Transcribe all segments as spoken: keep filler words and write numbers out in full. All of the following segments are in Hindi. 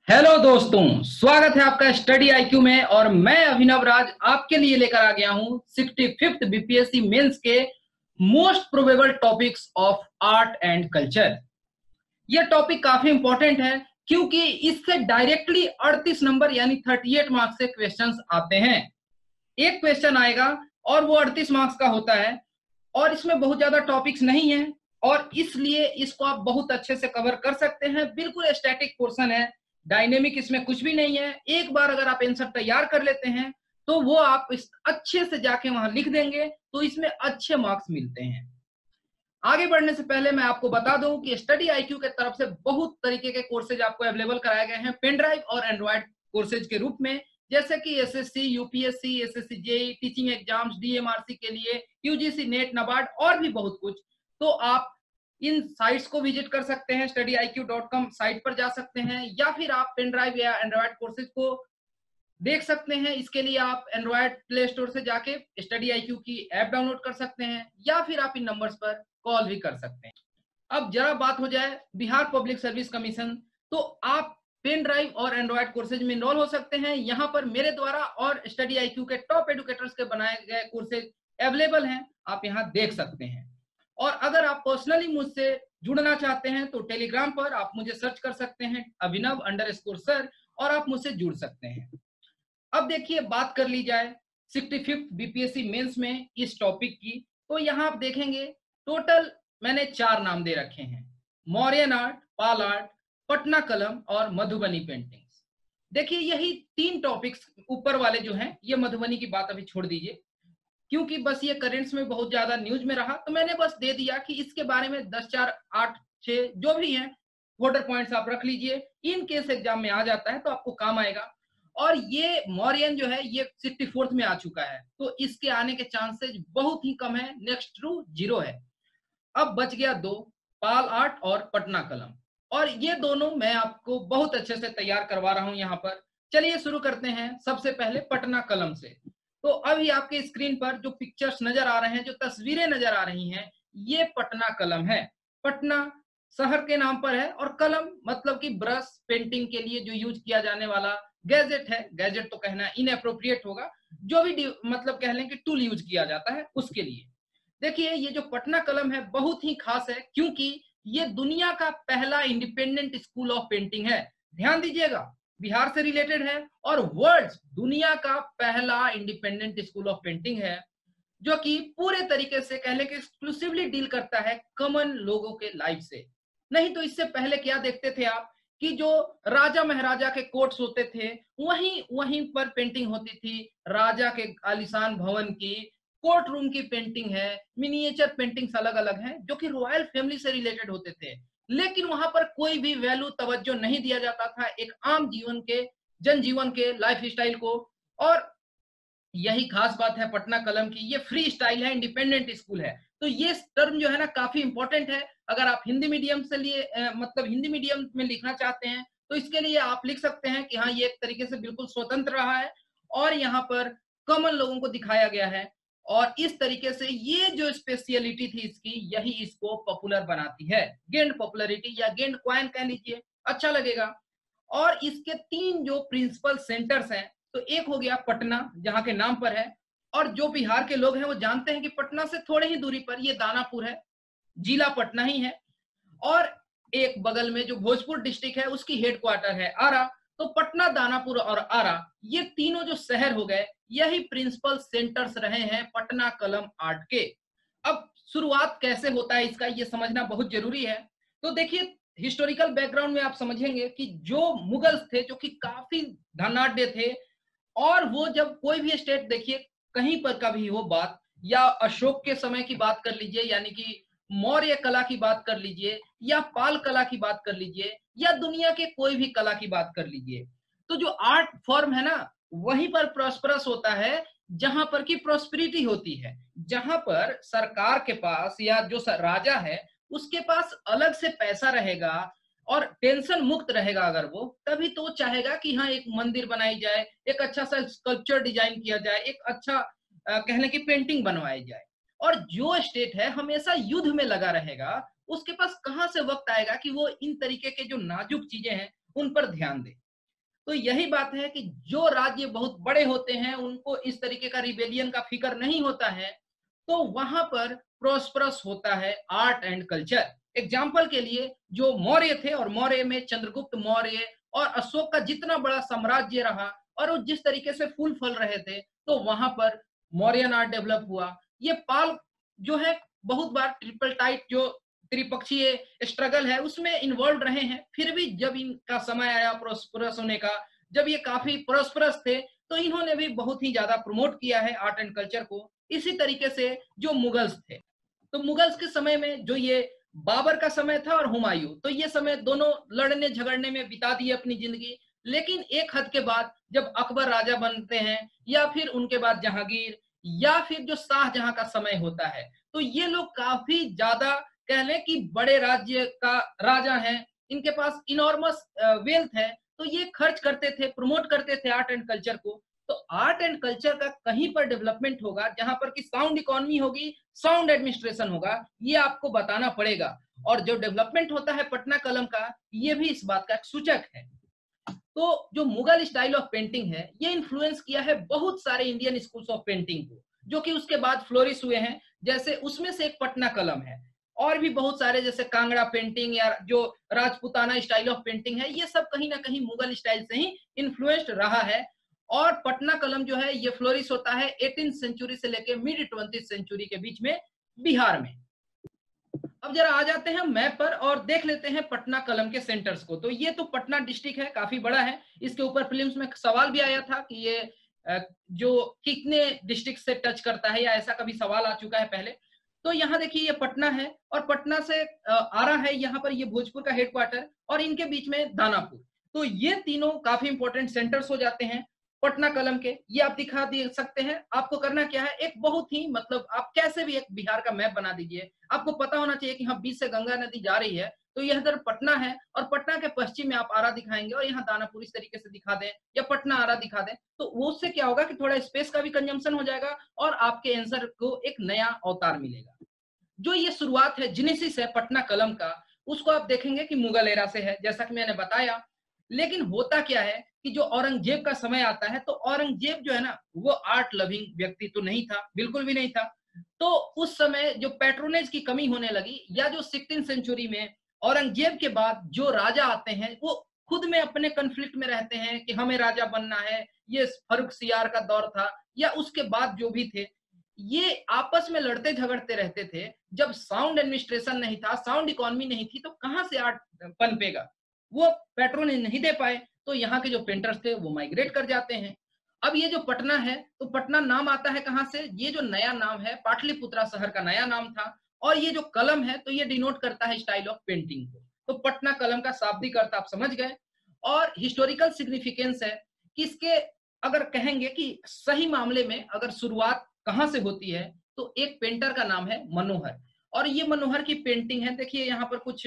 हेलो दोस्तों, स्वागत है आपका स्टडी आईक्यू में। और मैं अभिनव राज आपके लिए लेकर आ गया हूं सिक्सटी फिफ्थ बीपीएससी मेंस के most probable topics of art and culture. यह टॉपिक काफी इंपॉर्टेंट है क्योंकि इससे डायरेक्टली अड़तीस नंबर यानी अड़तीस मार्क्स से क्वेश्चंस आते हैं। एक क्वेश्चन आएगा और वो अड़तीस मार्क्स का होता है और इसमें बहुत ज्यादा टॉपिक्स नहीं है और इसलिए इसको आप बहुत अच्छे से कवर कर सकते हैं। बिल्कुल स्टैटिक पोर्शन है, डायनेमिक इसमें कुछ भी नहीं है। एक बार अगर आप आंसर तैयार कर लेते हैं तो वो आप इस अच्छे से जाके वहां लिख देंगे तो इसमें अच्छे मार्क्स मिलते हैं। आगे बढ़ने से पहले मैं आपको बता दूं कि स्टडी आईक्यू के तरफ से बहुत तरीके के कोर्सेज आपको अवेलेबल कराए गए हैं पेन ड्राइव और एंड्रॉइड कोर्सेज के रूप में, जैसे कि SSC, UPSC, SSC JE, teaching exams, DMRC के लिए, यूजीसी नेट, नाबार्ड और भी बहुत कुछ। तो आप इन साइट्स को विजिट कर सकते हैं, study I Q dot com site पर जा सकते हैं या फिर आप पेन ड्राइव या एंड्रॉइड कोर्सेज को देख सकते हैं। इसके लिए आप एंड्रॉइड प्ले स्टोर से जाके स्टडी आईक्यू की ऐप डाउनलोड कर सकते हैं या फिर आप इन नंबर्स पर कॉल भी कर सकते हैं। अब जरा बात हो जाए बिहार पब्लिक सर्विस कमीशन, तो आप पेन ड्राइव और एंड्रॉइड कोर्सेज में इनरोल हो सकते हैं। यहाँ पर मेरे द्वारा और स्टडी आईक्यू के टॉप एडुकेटर्स के बनाए गए कोर्सेज अवेलेबल हैं, आप यहाँ देख सकते हैं। और अगर आप पर्सनली मुझसे जुड़ना चाहते हैं तो टेलीग्राम पर आप मुझे सर्च कर सकते हैं अभिनव अंडर स्कोर सर और आप मुझसे जुड़ सकते हैं। अब देखिए, बात कर ली जाए सिक्सटी फिफ्थ बीपीएससी मेंस में इस टॉपिक की, तो यहाँ आप देखेंगे टोटल मैंने चार नाम दे रखे हैं: Mauryan art, Pal art, Patna Qalam और मधुबनी पेंटिंग्स। देखिए, यही तीन टॉपिक्स ऊपर वाले जो हैं, ये मधुबनी की बात अभी छोड़ दीजिए क्योंकि बस ये करेंट्स में बहुत ज्यादा न्यूज में रहा, तो मैंने बस दे दिया कि इसके बारे में दस, चार, आठ, छह जो भी हैं वोटर पॉइंट्स आप रख लीजिए। इन केस एग्जाम में आ जाता है तो आपको काम आएगा। और ये मौर्यन जो है ये सिक्सटी फोर्थ में आ चुका है, तो इसके आने के चांसेस बहुत ही कम है, नेक्स्ट टू जीरो है। अब बच गया दो, पाल आर्ट और पटना कलम, और ये दोनों मैं आपको बहुत अच्छे से तैयार करवा रहा हूं यहाँ पर। चलिए शुरू करते हैं सबसे पहले पटना कलम से। तो अभी आपके स्क्रीन पर जो पिक्चर्स नजर आ रहे हैं, जो तस्वीरें नजर आ रही हैं, ये पटना कलम है। पटना शहर के नाम पर है और कलम मतलब कि ब्रश पेंटिंग के लिए जो यूज किया जाने वाला गैजेट है। गैजेट तो कहना इनएप्रोप्रिएट होगा, जो भी मतलब कह लें कि टूल यूज किया जाता है उसके लिए। देखिए, ये जो पटना कलम है बहुत ही खास है क्योंकि ये दुनिया का पहला इंडिपेंडेंट स्कूल ऑफ पेंटिंग है। ध्यान दीजिएगा, बिहार से रिलेटेड है और वर्ल्ड दुनिया का पहला इंडिपेंडेंट स्कूल ऑफ पेंटिंग है जो कि पूरे तरीके से कह लें कि एक्सक्लूसिवली डील करता है कॉमन लोगों के लाइफ से। नहीं तो इससे पहले क्या देखते थे आप कि जो राजा महाराजा के कोर्ट्स होते थे वहीं वहीं पर पेंटिंग होती थी। राजा के आलीशान भवन की कोर्ट रूम की पेंटिंग है, मिनिएचर पेंटिंग्स अलग अलग हैं जो कि रॉयल फैमिली से रिलेटेड होते थे, लेकिन वहां पर कोई भी वैल्यू तवज्जो नहीं दिया जाता था एक आम जीवन के, जनजीवन के लाइफ स्टाइल को। और यही खास बात है पटना कलम की, ये फ्री स्टाइल है, इंडिपेंडेंट स्कूल है। तो ये टर्म जो है ना काफी इंपॉर्टेंट है। अगर आप हिंदी मीडियम से लिए अ, मतलब हिंदी मीडियम में लिखना चाहते हैं तो इसके लिए आप लिख सकते हैं कि हाँ, ये एक तरीके से बिल्कुल स्वतंत्र रहा है और यहाँ पर कॉमन लोगों को दिखाया गया है। और इस तरीके से ये जो स्पेशलिटी थी इसकी, यही इसको पॉपुलर बनाती है। गेंड पॉपुलरिटी या गेंड क्वाइन कह लीजिए, अच्छा लगेगा। और इसके तीन जो प्रिंसिपल सेंटर्स हैं, तो एक हो गया पटना जहां के नाम पर है, और जो बिहार के लोग हैं वो जानते हैं कि पटना से थोड़े ही दूरी पर ये दानापुर है, जिला पटना ही है। और एक बगल में जो भोजपुर डिस्ट्रिक्ट है उसकी हेडक्वार्टर है आरा। तो पटना, दानापुर और आरा, ये तीनों जो शहर हो गए, यही प्रिंसिपल सेंटर्स रहे हैं पटना कलम आर्ट के। अब शुरुआत कैसे होता है इसका ये समझना बहुत जरूरी है। तो देखिए, हिस्टोरिकल बैकग्राउंड में आप समझेंगे कि जो मुगल्स थे जो कि काफी धनाढ़ थे, और वो जब कोई भी स्टेट देखिए कहीं पर का भी हो बात, या अशोक के समय की बात कर लीजिए यानी कि मौर्य कला की बात कर लीजिए, या पाल कला की बात कर लीजिए, या दुनिया के कोई भी कला की बात कर लीजिए, तो जो आर्ट फॉर्म है ना वहीं पर प्रॉस्परस होता है जहां पर की प्रॉस्पेरिटी होती है। जहां पर सरकार के पास या जो राजा है उसके पास अलग से पैसा रहेगा और टेंशन मुक्त रहेगा, अगर वो तभी तो चाहेगा कि हाँ एक मंदिर बनाई जाए, एक अच्छा सा स्कल्पचर डिजाइन किया जाए, एक अच्छा कहने की पेंटिंग बनवाई जाए। और जो स्टेट है हमेशा युद्ध में लगा रहेगा, उसके पास कहां से वक्त आएगा कि वो इन तरीके के जो नाजुक चीजें हैं उन पर ध्यान दे। तो यही बात है कि जो राज्य बहुत बड़े होते हैं उनको इस तरीके का रिबेलियन का फिक्र नहीं होता है, तो वहां पर प्रोस्परस होता है आर्ट एंड कल्चर। एग्जाम्पल के लिए जो मौर्य थे, और मौर्य में चंद्रगुप्त मौर्य और अशोक का जितना बड़ा साम्राज्य रहा और वो जिस तरीके से फूल फल रहे थे, तो वहां पर मौर्यन आर्ट डेवलप हुआ। ये पाल जो है बहुत बार ट्रिपल टाइट जो त्रिपक्षीय स्ट्रगल है उसमें इन्वॉल्व रहे हैं, फिर भी जब इनका समय आया प्रोस्परस होने का, जब ये काफी प्रोस्परस थे, तो इन्होंने भी बहुत ही ज्यादा प्रमोट किया है आर्ट एंड कल्चर को। इसी तरीके से जो मुगल्स थे, तो मुगल्स के समय में जो ये बाबर का समय था और हुमायूं, तो ये समय दोनों लड़ने झगड़ने में बिता दिए अपनी जिंदगी। लेकिन एक हद के बाद जब अकबर राजा बनते हैं, या फिर उनके बाद जहांगीर, या फिर जो शाहजहां का समय होता है, तो ये लोग काफी ज्यादा कह लें कि बड़े राज्य का राजा है, इनके पास इनॉर्मस वेल्थ है, तो ये खर्च करते थे, प्रमोट करते थे आर्ट एंड कल्चर को। तो आर्ट एंड कल्चर का कहीं पर डेवलपमेंट होगा जहां पर कि साउंड इकोनॉमी होगी, साउंड एडमिनिस्ट्रेशन होगा, ये आपको बताना पड़ेगा। और जो डेवलपमेंट होता है पटना कलम का, ये भी इस बात का एक सूचक है। तो जो मुगल स्टाइल ऑफ पेंटिंग है, ये इन्फ्लुएंस किया है बहुत सारे इंडियन स्कूल्स ऑफ पेंटिंग को, जो कि उसके बाद फ्लोरिश हुए हैं। जैसे उसमें से एक पटना कलम है, और भी बहुत सारे जैसे कांगड़ा पेंटिंग या जो राजपूताना स्टाइल ऑफ पेंटिंग है, ये सब कहीं ना कहीं मुगल स्टाइल से ही इन्फ्लुएंस्ड रहा है। और पटना कलम जो है ये फ्लोरिश होता है एटीन सेंचुरी से लेके मिड ट्वेंटी सेंचुरी के बीच में बिहार में। अब जरा आ जाते हैं मैप पर और देख लेते हैं पटना कलम के सेंटर्स को। तो ये तो पटना डिस्ट्रिक्ट है, काफी बड़ा है। इसके ऊपर फिल्म्स में सवाल भी आया था कि ये जो कितने डिस्ट्रिक्ट से टच करता है, या ऐसा कभी सवाल आ चुका है पहले। तो यहाँ देखिए ये पटना है, और पटना से आरा है, यहाँ पर ये भोजपुर का हेडक्वार्टर, और इनके बीच में दानापुर। तो ये तीनों काफी इंपॉर्टेंट सेंटर्स हो जाते हैं पटना कलम के। ये आप दिखा दे सकते हैं। आपको करना क्या है, एक बहुत ही मतलब आप कैसे भी एक बिहार का मैप बना दीजिए। आपको पता होना चाहिए कि हाँ बीच से गंगा नदी जा रही है, तो यह इधर पटना है, और पटना के पश्चिम में आप आरा दिखाएंगे, और यहाँ दानापुर इस तरीके से दिखा दें, या पटना आरा दिखा दें, तो वो उससे क्या होगा कि थोड़ा स्पेस का भी कंजम्पशन हो जाएगा, और आपके आंसर को एक नया अवतार मिलेगा। जो ये शुरुआत है, जेनेसिस है पटना कलम का, उसको आप देखेंगे कि मुगल एरा से है, जैसा कि मैंने बताया। लेकिन होता क्या है कि जो औरंगजेब का समय आता है, तो औरंगजेब जो है ना, वो आर्ट लविंग व्यक्ति तो नहीं था, बिल्कुल भी नहीं था। तो उस समय जो पैट्रोनेज की कमी होने लगी, या जो सिक्सटीन सेंचुरी में औरंगजेब के बाद जो राजा आते हैं, वो खुद में अपने कन्फ्लिक्ट में रहते हैं कि हमें राजा बनना है। ये फर्रुख सियार का दौर था, या उसके बाद जो भी थे, ये आपस में लड़ते झगड़ते रहते थे। जब साउंड एडमिनिस्ट्रेशन नहीं था, साउंड इकोनॉमी नहीं थी, तो कहां से आर्ट पनपेगा। वो पैट्रोनेज नहीं दे पाए, तो यहाँ के जो पेंटर्स थे वो माइग्रेट कर जाते हैं। अब ये जो पटना है, तो पटना नाम आता है कहां से, ये जो नया नाम है पाटलिपुत्रा शहर का नया नाम था। और ये जो कलम है, तो ये डिनोट करता है स्टाइल ऑफ पेंटिंग को। तो पटना कलम का शाब्दिक अर्थ आप समझ गए। और हिस्टोरिकल सिग्निफिकेंस है कि इसके अगर कहेंगे कि सही मामले में अगर शुरुआत कहां से होती है, तो एक पेंटर का नाम है मनोहर, और ये मनोहर की पेंटिंग है। देखिए यहाँ पर कुछ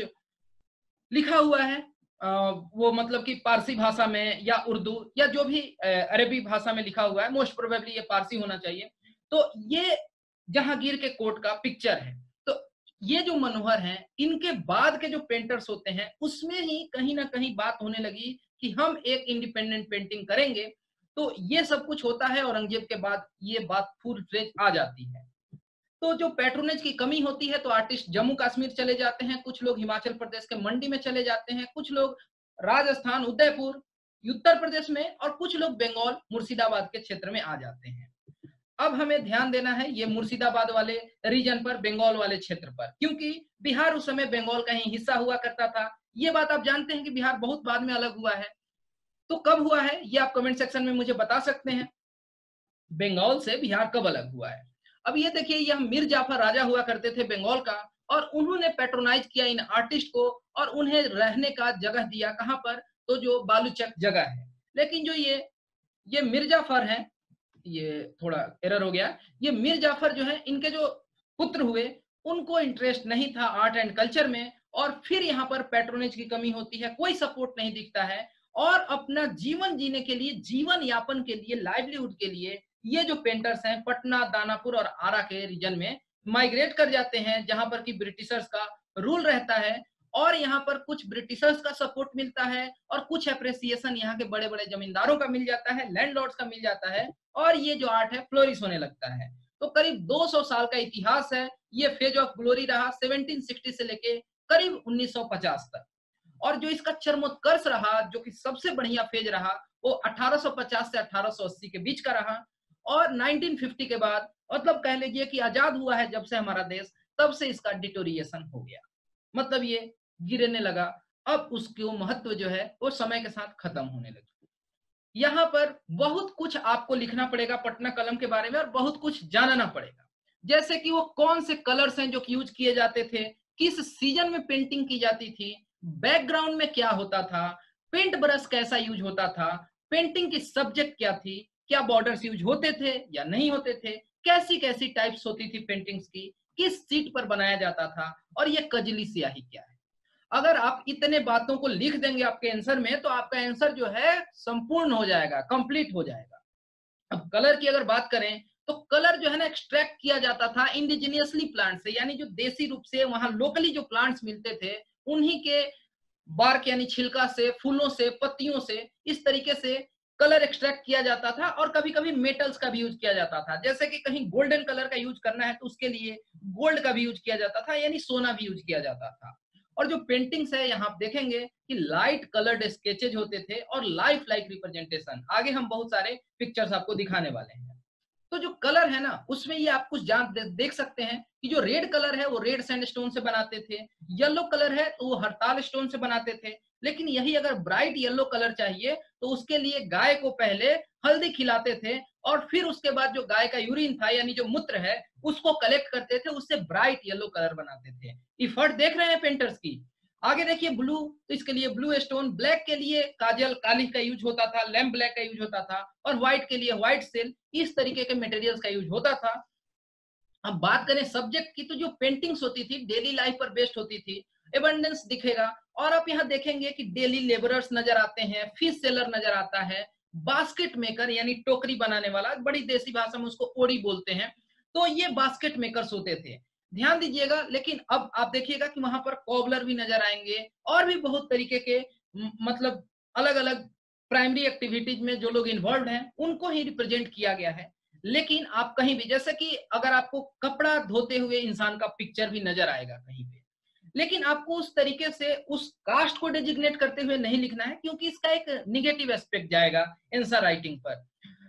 लिखा हुआ है, आ, वो मतलब कि पारसी भाषा में या उर्दू या जो भी अरबी भाषा में लिखा हुआ है, मोस्ट प्रोबेबली ये पारसी होना चाहिए। तो ये जहांगीर के कोर्ट का पिक्चर है। तो ये जो मनोहर हैं, इनके बाद के जो पेंटर्स होते हैं, उसमें ही कहीं ना कहीं बात होने लगी कि हम एक इंडिपेंडेंट पेंटिंग करेंगे। तो ये सब कुछ होता है औरंगजेब के बाद, ये बात फुल फ्लेज आ जाती है। तो जो पैट्रोनेज की कमी होती है, तो आर्टिस्ट जम्मू कश्मीर चले जाते हैं, कुछ लोग हिमाचल प्रदेश के मंडी में चले जाते हैं, कुछ लोग राजस्थान उदयपुर उत्तर प्रदेश में, और कुछ लोग बंगाल मुर्शिदाबाद के क्षेत्र में आ जाते हैं। अब हमें ध्यान देना है ये मुर्शिदाबाद वाले रीजन पर, बंगाल वाले क्षेत्र पर, क्योंकि बिहार उस समय बंगाल का ही हिस्सा हुआ करता था। ये बात आप जानते हैं कि बिहार बहुत बाद में अलग हुआ है। तो कब हुआ है ये आप कमेंट सेक्शन में मुझे बता सकते हैं, बंगाल से बिहार कब अलग हुआ है। अब ये देखिए, यह मीर जाफर राजा हुआ करते थे बंगाल का, और उन्होंने पैट्रोनाइज किया इन आर्टिस्ट को, और उन्हें रहने का जगह दिया कहां पर, तो जो बालूचक जगह है। लेकिन जो ये ये मीर जाफर हैं, ये थोड़ा एरर हो गया, ये मीर जाफर जो है, इनके जो पुत्र हुए, उनको इंटरेस्ट नहीं था आर्ट एंड कल्चर में, और फिर यहाँ पर पैट्रोनेज की कमी होती है, कोई सपोर्ट नहीं दिखता है, और अपना जीवन जीने के लिए, जीवन यापन के लिए, लाइवलीहुड के लिए, ये जो पेंटर्स हैं पटना, दानापुर और आरा के रीजन में माइग्रेट कर जाते हैं, जहां पर कि ब्रिटिशर्स का रूल रहता है। और यहाँ पर कुछ ब्रिटिशर्स का सपोर्ट मिलता है और कुछ अप्रिसिएशन यहाँ के बड़े बड़े जमींदारों का मिल जाता है, लैंडलॉर्ड्स का मिल जाता है, और ये जो आर्ट है फ्लोरिश होने लगता है। तो करीब दो सौ साल का इतिहास है, ये फेज ऑफ ग्लोरी रहा सत्रह सौ साठ से लेके करीब उन्नीस सौ पचास तक। और जो इसका चरमोत्कर्ष रहा, जो कि सबसे बढ़िया फेज रहा, वो अठारह सौ पचास से अठारह सौ अस्सी के बीच का रहा। और उन्नीस सौ पचास के बाद, मतलब कह लीजिए कि आजाद हुआ है जब से हमारा देश, तब से इसका डिटोरिएशन हो गया, मतलब ये गिरने लगा। अब उसको महत्व जो है वो समय के साथ खत्म होने लगा। यहाँ पर बहुत कुछ आपको लिखना पड़ेगा पटना कलम के बारे में और बहुत कुछ जानना पड़ेगा, जैसे कि वो कौन से कलर्स हैं जो कि यूज किए जाते थे, किस सीजन में पेंटिंग की जाती थी, बैकग्राउंड में क्या होता था, पेंट ब्रश कैसा यूज होता था, पेंटिंग की सब्जेक्ट क्या थी, क्या बॉर्डर्स यूज होते थे या नहीं होते थे, कैसी कैसी टाइप्स होती थी पेंटिंग्स की, किस सीट पर बनाया जाता था, और ये कजली स्याही क्या है। अगर आप इतने बातों को लिख देंगे आपके आंसर में, तो आपका आंसर जो है संपूर्ण हो जाएगा, कंप्लीट हो जाएगा। अब कलर की अगर बात करें, तो कलर जो है ना एक्सट्रैक्ट किया जाता था इंडिजिनियसली प्लांट से, यानी जो देसी रूप से वहां लोकली जो प्लांट्स मिलते थे उन्हीं के बार्क यानी छिलका से, फूलों से, पत्तियों से, इस तरीके से कलर एक्सट्रैक्ट किया जाता था। और कभी कभी मेटल्स का भी यूज किया जाता था, जैसे कि कहीं गोल्डन कलर का यूज करना है तो उसके लिए गोल्ड का भी यूज किया जाता था, यानी सोना भी यूज किया जाता था। और जो पेंटिंग्स है यहाँ आप देखेंगे कि लाइट कलर्ड स्केचेज होते थे और लाइफ लाइक रिप्रेजेंटेशन। आगे हम बहुत सारे पिक्चर्स आपको दिखाने वाले हैं। तो जो कलर है ना, उसमें ये आप कुछ जान दे, देख सकते हैं कि जो रेड कलर है वो रेड सैंडस्टोन से बनाते थे, येलो कलर है तो वो हरताल स्टोन से बनाते थे। लेकिन यही अगर ब्राइट येलो कलर चाहिए तो उसके लिए गाय को पहले हल्दी खिलाते थे और फिर उसके बाद जो गाय का यूरिन था यानी जो मूत्र है उसको कलेक्ट करते थे, उससे ब्राइट येलो कलर बनाते थे। इफर्ट देख रहे हैं पेंटर्स की। आगे देखिए ब्लू, तो इसके लिए ब्लू स्टोन, ब्लैक के लिए काजल काली का यूज होता था, लैम्प ब्लैक का यूज होता था, और व्हाइट के लिए व्हाइट सेल, इस तरीके के मटेरियल्स का यूज होता था। अब बात करें सब्जेक्ट की, तो जो पेंटिंग्स होती थी डेली लाइफ पर बेस्ड होती थी, एबंडेंस दिखेगा। और आप यहाँ देखेंगे कि डेली लेबरर्स नजर आते हैं, फिश सेलर नजर आता है, बास्केट मेकर यानी टोकरी बनाने वाला, बड़ी देसी भाषा में उसको ओड़ी बोलते हैं, तो ये बास्केट मेकर्स होते थे, ध्यान दीजिएगा। लेकिन अब आप देखिएगा कि वहां पर कॉबलर भी नजर आएंगे और भी बहुत तरीके के, मतलब अलग अलग प्राइमरी एक्टिविटीज में जो लोग इन्वॉल्व हैं उनको ही रिप्रेजेंट किया गया है। लेकिन आप कहीं भी, जैसे कि अगर आपको कपड़ा धोते हुए इंसान का पिक्चर भी नजर आएगा कहीं पे, लेकिन आपको उस तरीके से उस कास्ट को डेजिग्नेट करते हुए नहीं लिखना है, क्योंकि इसका एक निगेटिव एस्पेक्ट जाएगा आंसर राइटिंग पर।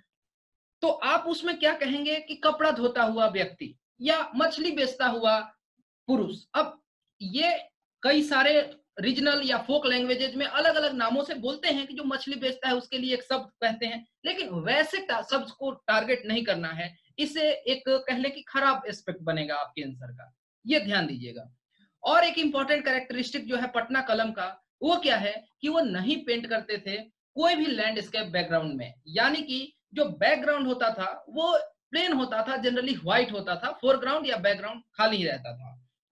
तो आप उसमें क्या कहेंगे कि कपड़ा धोता हुआ व्यक्ति या मछली बेचता हुआ पुरुष। अब ये कई सारे रीजनल या फोक लैंग्वेजेज में अलग अलग नामों से बोलते हैं कि जो मछली बेचता है उसके लिए एक शब्द कहते हैं, लेकिन वैसे शब्द को टारगेट नहीं करना है, इसे एक कहने की खराब एस्पेक्ट बनेगा आपके आंसर का, ये ध्यान दीजिएगा। और एक इंपॉर्टेंट कैरेक्टरिस्टिक जो है पटना कलम का, वो क्या है कि वो नहीं पेंट करते थे कोई भी लैंडस्केप बैकग्राउंड में, यानी कि जो बैकग्राउंड होता था वो प्लेन होता था, जनरली व्हाइट होता था, फोरग्राउंड या बैकग्राउंड खाली ही रहता था।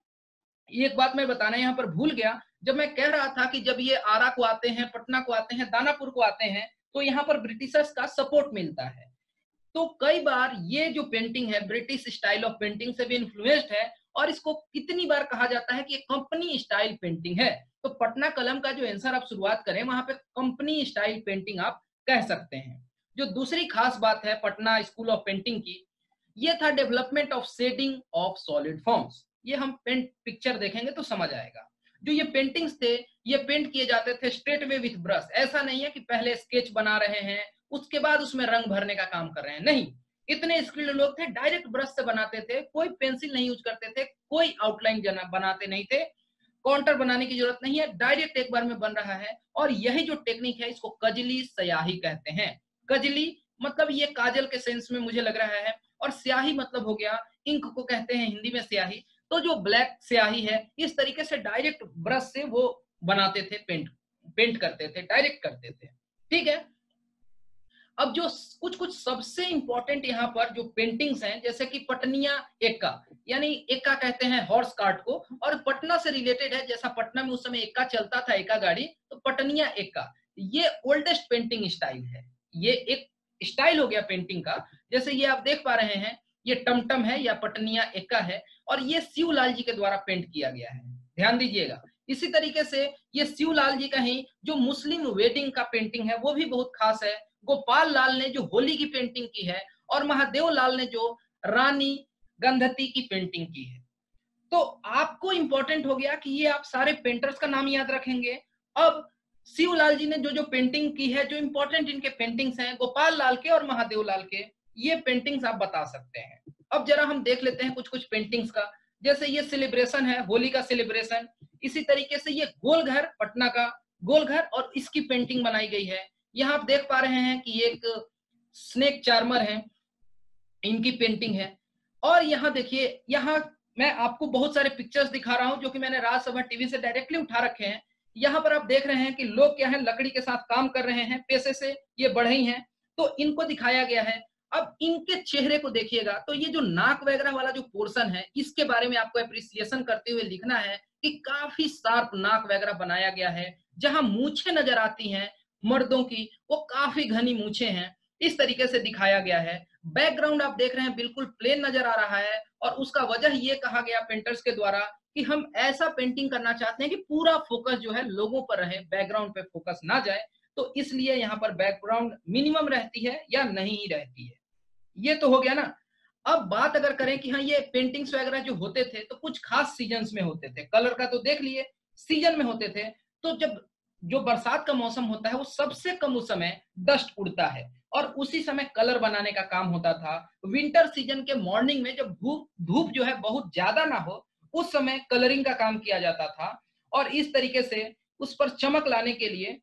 एक बात मैं बताना यहाँ पर भूल गया, जब मैं कह रहा था कि जब ये आरा को आते हैं, पटना को आते हैं, दानापुर को आते हैं, तो यहाँ पर ब्रिटिशर्स का सपोर्ट मिलता है। तो कई बार ये जो पेंटिंग है ब्रिटिश स्टाइल ऑफ पेंटिंग से भी इन्फ्लुएंस्ड है, और इसको कितनी बार कहा जाता है कि ये कंपनी स्टाइल पेंटिंग है। तो पटना कलम का जो आंसर आप शुरुआत करें वहां पे कंपनी स्टाइल पेंटिंग आप कह सकते हैं। जो दूसरी खास बात है पटना स्कूल ऑफ पेंटिंग की, ये था development of shading of solid forms. ये हम पेंट पिक्चर देखेंगे तो समझ आएगा। जो ये पेंटिंग्स थे ये पेंट किए जाते थे स्ट्रेट वे विथ ब्रश। ऐसा नहीं है कि पहले स्केच बना रहे हैं उसके बाद उसमें रंग भरने का काम कर रहे हैं, नहीं, इतने स्किल्ड लोग थे, डायरेक्ट ब्रश से बनाते थे, कोई पेंसिल नहीं यूज करते थे, कोई आउटलाइन बनाते नहीं थे, काउंटर बनाने की जरूरत नहीं है, डायरेक्ट एक बार में बन रहा है। और यही जो टेक्निक है इसको कजली स्याही कहते हैं। कजली मतलब ये काजल के सेंस में मुझे लग रहा है, और स्याही मतलब हो गया इंक को कहते हैं हिंदी में स्याही। तो जो ब्लैक स्याही है इस तरीके से डायरेक्ट ब्रश से वो बनाते थे, पेंट पेंट करते थे, डायरेक्ट करते थे, ठीक है। अब जो कुछ कुछ सबसे इंपॉर्टेंट यहाँ पर जो पेंटिंग्स हैं, जैसे कि पटनिया एक्का, यानी एक्का कहते हैं हॉर्स कार्ट को, और पटना से रिलेटेड है, जैसा पटना में उस समय एक्का चलता था, एक्का गाड़ी, तो पटनिया एक्का ये ओल्डेस्ट पेंटिंग स्टाइल है। ये एक स्टाइल हो गया पेंटिंग का। जैसे ये आप देख पा रहे हैं ये टमटम है या पटनिया एक्का है, और ये शिवलाल जी के द्वारा पेंट किया गया है, ध्यान दीजिएगा। इसी तरीके से ये शिवलाल जी का ही जो मुस्लिम वेडिंग का पेंटिंग है वो भी बहुत खास है। गोपाल लाल ने जो होली की पेंटिंग की है और महादेव लाल ने जो रानी गंधती की पेंटिंग की है। तो आपको इंपॉर्टेंट हो गया कि ये आप सारे पेंटर्स का नाम याद रखेंगे। अब शिवलाल जी ने जो जो पेंटिंग की है, जो इंपॉर्टेंट इनके पेंटिंग्स हैं, गोपाल लाल के और महादेव लाल के, ये पेंटिंग्स आप बता सकते हैं। अब जरा हम देख लेते हैं कुछ कुछ पेंटिंग्स का। जैसे ये सेलिब्रेशन है, होली का सेलिब्रेशन। इसी तरीके से ये गोलघर, पटना का गोलघर और इसकी पेंटिंग बनाई गई है। यहाँ आप देख पा रहे हैं कि एक स्नेक चार्मर है, इनकी पेंटिंग है। और यहाँ देखिए, यहाँ मैं आपको बहुत सारे पिक्चर्स दिखा रहा हूं जो कि मैंने राज्यसभा टीवी से डायरेक्टली उठा रखे हैं। यहाँ पर आप देख रहे हैं कि लोग क्या है, लकड़ी के साथ काम कर रहे हैं, पेशे से ये बढ़ई हैं, तो इनको दिखाया गया है। अब इनके चेहरे को देखिएगा तो ये जो नाक वगैरह वाला जो पोर्शन है, इसके बारे में आपको अप्रिसिएशन करते हुए लिखना है कि काफी शार्प नाक वगैरह बनाया गया है। जहां मूछें नजर आती हैं मर्दों की, वो काफी घनी मूछें हैं, इस तरीके से दिखाया गया है। बैकग्राउंड आप देख रहे हैं बिल्कुल प्लेन नजर आ रहा है और उसका वजह ये कहा गया पेंटर्स के द्वारा कि हम ऐसा पेंटिंग करना चाहते हैं कि पूरा फोकस जो है लोगों पर रहे, बैकग्राउंड पे फोकस ना जाए। तो इसलिए यहाँ पर बैकग्राउंड मिनिमम रहती है या नहीं ही रहती है। ये तो हो गया ना। अब बात अगर करें कि हाँ ये पेंटिंग्स वगैरह जो होते थे तो कुछ खास सीजन्स में होते थे। कलर का तो देख लिए, सीजन में होते थे। तो जब जो बरसात का मौसम होता है वो सबसे कम उस समय डस्ट उड़ता है और उसी समय कलर बनाने का काम होता था। विंटर सीजन के मॉर्निंग में जब धूप धूप जो है बहुत ज्यादा ना हो, उस समय कलरिंग का काम किया जाता था और इस तरीके से उस पर चमक लाने के लिए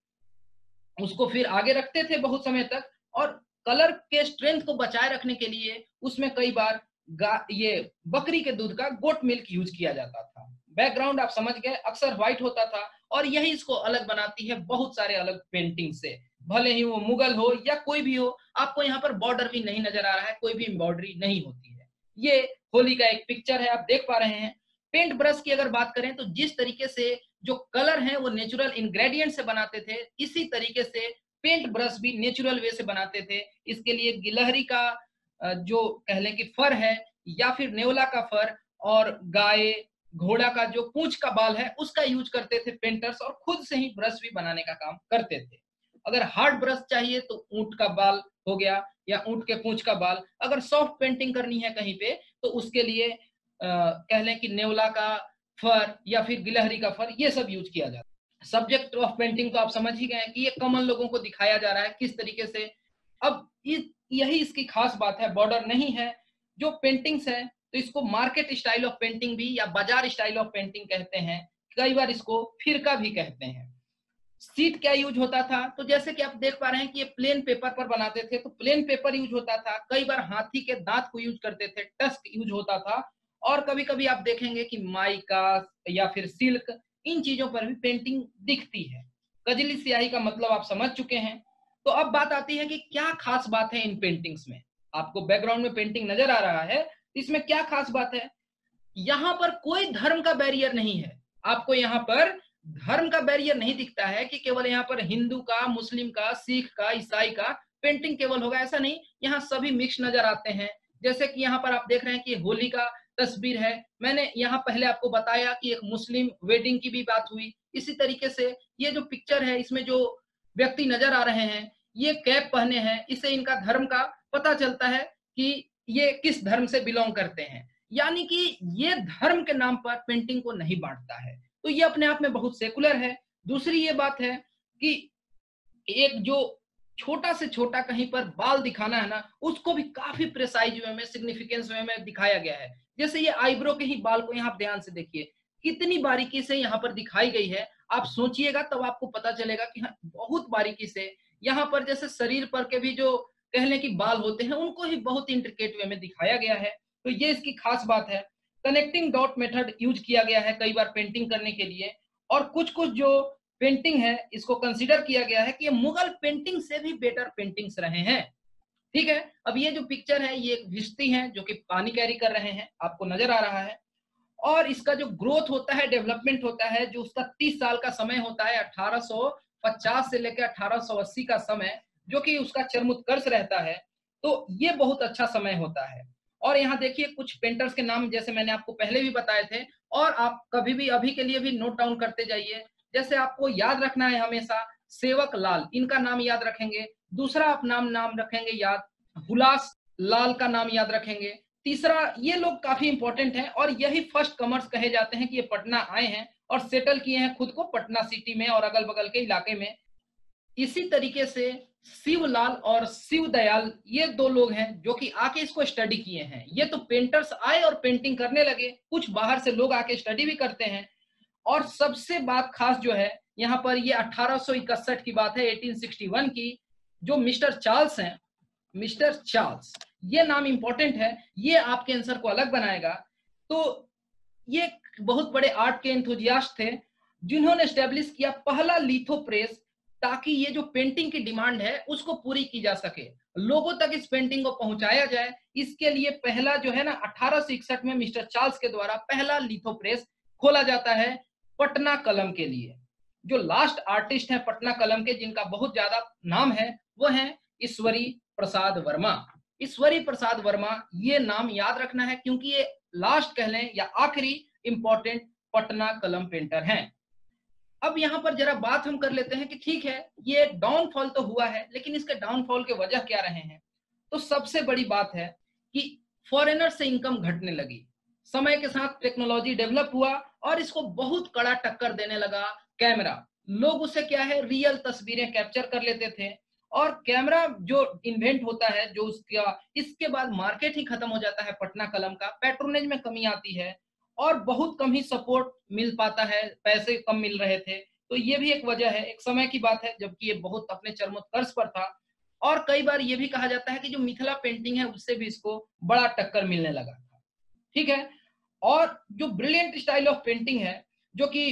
उसको फिर आगे रखते थे बहुत समय तक। और कलर के स्ट्रेंथ को बचाए रखने के लिए उसमें कई बार ये बकरी के दूध का गोट मिल्क यूज किया जाता था। बैकग्राउंड आप समझ गए, अक्सर व्हाइट होता था और यही इसको अलग बनाती है बहुत सारे अलग पेंटिंग से। भले ही वो मुगल हो या कोई भी हो, आपको यहाँ पर बॉर्डर भी नहीं नजर आ रहा है, कोई भी एम्ब्रॉयडरी नहीं होती है। ये होली का एक पिक्चर है, आप देख पा रहे हैं। पेंट ब्रश की अगर बात करें तो जिस तरीके से जो कलर है वो नेचुरल इंग्रेडिएंट से बनाते थे, इसी तरीके से पेंट ब्रश भी नेचुरल वे से बनाते थे। इसके लिए गिलहरी का जो कह लें कि फर है या फिर नेवला का फर और गाय घोड़ा का जो पूंछ का बाल है उसका यूज करते थे पेंटर्स और खुद से ही ब्रश भी बनाने का काम करते थे। अगर हार्ड ब्रश चाहिए तो ऊंट का बाल हो गया या ऊंट के पूंछ का बाल। अगर सॉफ्ट पेंटिंग करनी है कहीं पे तो उसके लिए आ, कह लें कि नेवला का फर या फिर गिलहरी का फर, ये सब यूज किया जाता है। सब्जेक्ट ऑफ पेंटिंग तो आप समझ ही गए कि ये कॉमन लोगों को दिखाया जा रहा है किस तरीके से। अब यही इसकी खास बात है, बॉर्डर नहीं है। जो पेंटिंग्स है तो इसको मार्केट स्टाइल ऑफ पेंटिंग भी या बाजार स्टाइल ऑफ पेंटिंग कहते हैं, कई बार इसको फिरका भी कहते हैं। सीट क्या यूज होता था, तो जैसे कि आप देख पा रहे हैं कि ये प्लेन पेपर पर बनाते थे, तो प्लेन पेपर यूज होता था। कई बार हाथी के दांत को यूज करते थे, टस्क यूज होता था। और कभी कभी आप देखेंगे कि माइका या फिर सिल्क, इन चीजों पर भी पेंटिंग दिखती है। कजली स्याही का मतलब आप समझ चुके हैं। तो अब बात आती है कि क्या खास बात है इन पेंटिंग्स में। आपको बैकग्राउंड में पेंटिंग नजर आ रहा है, इसमें क्या खास बात है। यहाँ पर कोई धर्म का बैरियर नहीं है। आपको यहाँ पर धर्म का बैरियर नहीं दिखता है कि केवल यहाँ पर हिंदू का, मुस्लिम का, सिख का, ईसाई का पेंटिंग केवल होगा, ऐसा नहीं। यहाँ सभी मिक्स नजर आते हैं। जैसे कि यहाँ पर आप देख रहे हैं कि होली का तस्वीर है। मैंने यहाँ पहले आपको बताया कि एक मुस्लिम वेडिंग की भी बात हुई। इसी तरीके से ये जो पिक्चर है, इसमें जो व्यक्ति नजर आ रहे हैं ये कैप पहने हैं, इससे इनका धर्म का पता चलता है कि ये किस धर्म से बिलोंग करते हैं। यानी कि ये धर्म के नाम पर पेंटिंग को नहीं बांटता है, तो ये अपने आप में बहुत सेकुलर है। दूसरी ये बात है कि एक जो छोटा से छोटा कहीं पर बाल दिखाना है ना, उसको भी काफी प्रिसाइज वे में, सिग्निफिकेंस वे में दिखाया गया है। जैसे ये आईब्रो के ही बाल को यहाँ ध्यान से देखिए, कितनी बारीकी से यहाँ पर दिखाई गई है। आप सोचिएगा तब आपको पता चलेगा कि हाँ, बहुत बारीकी से यहाँ पर जैसे शरीर पर के भी जो कह लें कि बाल होते हैं उनको ही बहुत इंट्रिकेट वे में दिखाया गया है। तो ये इसकी खास बात है। कनेक्टिंग डॉट मेथड यूज किया गया है कई बार पेंटिंग करने के लिए। और कुछ कुछ जो पेंटिंग है इसको कंसीडर किया गया है कि ये मुगल पेंटिंग से भी बेटर पेंटिंग्स रहे हैं। ठीक है, अब ये जो पिक्चर है ये एक भिश्ती है जो कि पानी कैरी कर रहे हैं, आपको नजर आ रहा है। और इसका जो ग्रोथ होता है, डेवलपमेंट होता है, जो उसका तीस साल का समय होता है, अठारह सौ पचास से लेकर अठारह सौ अस्सी का समय, जो कि उसका चरमोत्कर्ष रहता है। तो ये बहुत अच्छा समय होता है। और यहाँ देखिए कुछ पेंटर्स के नाम जैसे मैंने आपको पहले भी बताए थे, और आप कभी भी अभी के लिए भी नोट डाउन करते जाइए। जैसे आपको याद रखना है हमेशा सेवक लाल, इनका नाम याद रखेंगे। दूसरा आप नाम नाम रखेंगे याद, हुलास लाल का नाम याद रखेंगे। तीसरा, ये लोग काफी इंपॉर्टेंट हैं और यही फर्स्ट कमर्स कहे जाते हैं कि ये पटना आए हैं और सेटल किए हैं खुद को पटना सिटी में और अगल बगल के इलाके में। इसी तरीके से शिवलाल और शिवदयाल, ये दो लोग हैं जो कि आके इसको स्टडी किए हैं। ये तो पेंटर्स आए और पेंटिंग करने लगे, कुछ बाहर से लोग आके स्टडी भी करते हैं। और सबसे बात खास जो है यहाँ पर, ये अठारह सौ इकसठ की बात है, अठारह सौ इकसठ की, जो मिस्टर चार्ल्स हैं, मिस्टर चार्ल्स, ये नाम इंपॉर्टेंट है, ये आपके आंसर को अलग बनाएगा। तो ये बहुत बड़े आर्ट के एंथुजियास्ट थे जिन्होंने एस्टेब्लिश किया पहला लिथो प्रेस, ताकि ये जो पेंटिंग की डिमांड है उसको पूरी की जा सके, लोगों तक इस पेंटिंग को पहुंचाया जाए। इसके लिए पहला जो है ना अठारह सौ इकसठ में मिस्टर चार्ल्स के द्वारा पहला लिथो प्रेस खोला जाता है पटना कलम के लिए। जो लास्ट आर्टिस्ट हैं पटना कलम के, जिनका बहुत ज्यादा नाम है, वो है ईश्वरी प्रसाद वर्मा। ईश्वरी प्रसाद वर्मा, ये नाम याद रखना है क्योंकि ये लास्ट कह लें या आखिरी इंपॉर्टेंट पटना कलम पेंटर हैं। अब यहाँ पर जरा बात हम कर लेते हैं कि ठीक है, ये डाउनफॉल तो हुआ है, लेकिन इसके डाउनफॉल के वजह क्या रहे हैं। तो सबसे बड़ी बात है कि फॉरेनर से इनकम घटने लगी, समय के साथ टेक्नोलॉजी डेवलप हुआ और इसको बहुत कड़ा टक्कर देने लगा कैमरा। लोग उसे क्या है, रियल तस्वीरें कैप्चर कर लेते थे और कैमरा जो इन्वेंट होता है, जो उसका, इसके बाद मार्केट ही खत्म हो जाता है पटना कलम का, पैट्रोनेज में कमी आती है और बहुत कम ही सपोर्ट मिल पाता है, पैसे कम मिल रहे थे। तो ये भी एक वजह है, एक समय की बात है जबकि ये बहुत अपने चरमोत्कर्ष पर था। और कई बार ये भी कहा जाता है कि जो मिथिला पेंटिंग है उससे भी इसको बड़ा टक्कर मिलने लगा था। ठीक है, और जो ब्रिलियंट स्टाइल ऑफ पेंटिंग है, जो कि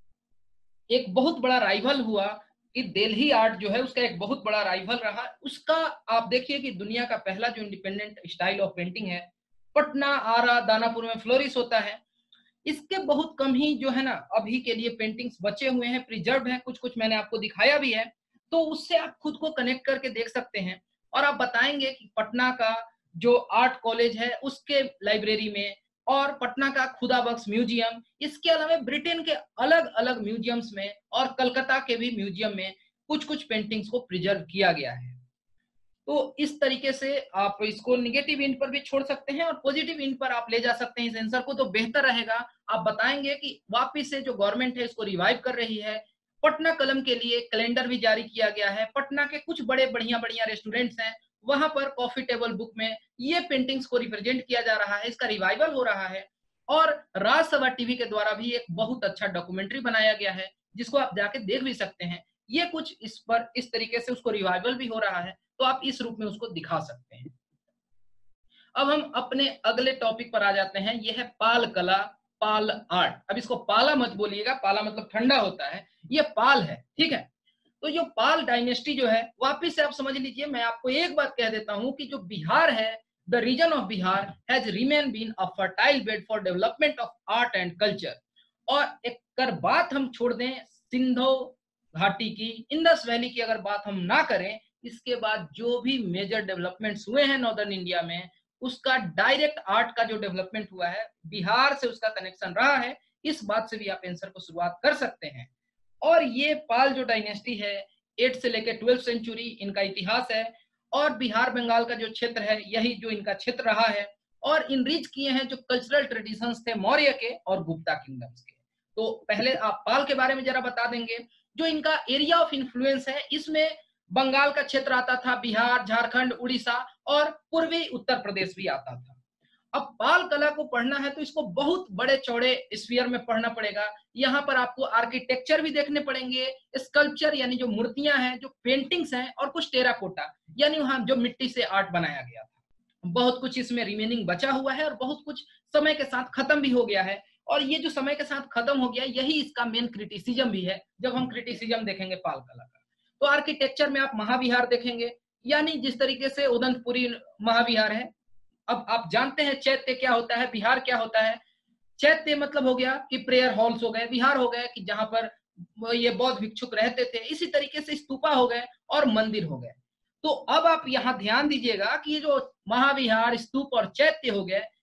एक बहुत बड़ा राइवल हुआ कि दिल्ली आर्ट जो है उसका एक बहुत बड़ा राइवल रहा, उसका आप देखिए कि दुनिया का पहला जो इंडिपेंडेंट स्टाइल ऑफ पेंटिंग है पटना, आरा, दानापुर में फ्लोरिश होता है। इसके बहुत कम ही जो है ना अभी के लिए पेंटिंग्स बचे हुए हैं, प्रिजर्व हैं, कुछ कुछ मैंने आपको दिखाया भी है, तो उससे आप खुद को कनेक्ट करके देख सकते हैं। और आप बताएंगे कि पटना का जो आर्ट कॉलेज है उसके लाइब्रेरी में और पटना का खुदा बख्श म्यूजियम, इसके अलावा ब्रिटेन के अलग अलग म्यूजियम्स में और कलकत्ता के भी म्यूजियम में कुछ कुछ पेंटिंग्स को प्रिजर्व किया गया है। तो इस तरीके से आप इसको निगेटिव इंड पर भी छोड़ सकते हैं और पॉजिटिव इंड पर आप ले जा सकते हैं इस आंसर को, तो बेहतर रहेगा। आप बताएंगे कि वापिस से जो गवर्नमेंट है इसको रिवाइव कर रही है। पटना कलम के लिए कैलेंडर भी जारी किया गया है। पटना के कुछ बड़े बढ़िया बढ़िया रेस्टोरेंट्स हैं, वहां पर कॉफी टेबल बुक में ये पेंटिंग्स को रिप्रेजेंट किया जा रहा है, इसका रिवाइवल हो रहा है। और राज्यसभा टीवी के द्वारा भी एक बहुत अच्छा डॉक्यूमेंट्री बनाया गया है जिसको आप जाके देख भी सकते हैं। ये कुछ इस पर इस तरीके से उसको रिवाइवल भी हो रहा है, तो आप इस रूप में उसको दिखा सकते हैं। अब हम अपने अगले टॉपिक पर आ जाते हैं, यह है पाल कला, पाल आर्ट। अब इसको पाला मत बोलिएगा, पाला मतलब ठंडा होता है, ये पाल है, ठीक है। तो जो पाल डायनेस्टी जो है, वापिस से आप समझ लीजिए, मैं आपको एक बात कह देता हूं कि जो बिहार है, the region of Bihar has remain been a fertile bed for development of art and culture. और एक कर बात हम छोड़ दें सिंधु घाटी की, इंडस वैली की अगर बात हम ना करें, इसके बाद जो भी मेजर डेवलपमेंट्स हुए हैं नॉर्दर्न इंडिया में, उसका डायरेक्ट आर्ट का जो डेवलपमेंट हुआ है, बिहार से उसका कनेक्शन रहा है। इस बात से भी आप आंसर को शुरुआत कर सकते हैं। और ये पाल जो डायनेस्टी है, एट से लेकर ट्वेल्थ सेंचुरी इनका इतिहास है और बिहार बंगाल का जो क्षेत्र है यही जो इनका क्षेत्र रहा है। और इनरिच किए हैं जो कल्चरल ट्रेडिशंस थे मौर्य के और गुप्ता किंगडम्स के। तो पहले आप पाल के बारे में जरा बता देंगे। जो इनका एरिया ऑफ इन्फ्लुएंस है, इसमें बंगाल का क्षेत्र आता था, बिहार, झारखंड, उड़ीसा और पूर्वी उत्तर प्रदेश भी आता था। अब पाल कला को पढ़ना है तो इसको बहुत बड़े चौड़े स्फीयर में पढ़ना पड़ेगा। यहाँ पर आपको आर्किटेक्चर भी देखने पड़ेंगे, स्कल्पचर यानी जो मूर्तियां हैं, जो पेंटिंग्स हैं, और कुछ टेराकोटा यानी वहां जो मिट्टी से आर्ट बनाया गया था। बहुत कुछ इसमें रिमेनिंग बचा हुआ है और बहुत कुछ समय के साथ खत्म भी हो गया है। और ये जो समय के साथ खत्म हो गया, यही इसका मेन क्रिटिसिज्म भी है जब हम क्रिटिसिज्म देखेंगे पाल कला का। तो आर्किटेक्चर में आप महाविहार देखेंगे, यानी जिस तरीके से उदंतपुरी महाविहार है। अब आप जानते हैं चैत्य क्या होता है, विहार क्या होता है। चैत्य मतलब हो गया कि प्रेयर हॉल्स हो गए, विहार हो गए कि जहां पर ये बौद्ध भिक्षुक रहते थे। इसी तरीके से स्तूपा हो गए और मंदिर हो गए। तो अब आप यहाँ ध्यान दीजिएगा कि ये जो महाविहार, स्तूप और चैत्य हो गए,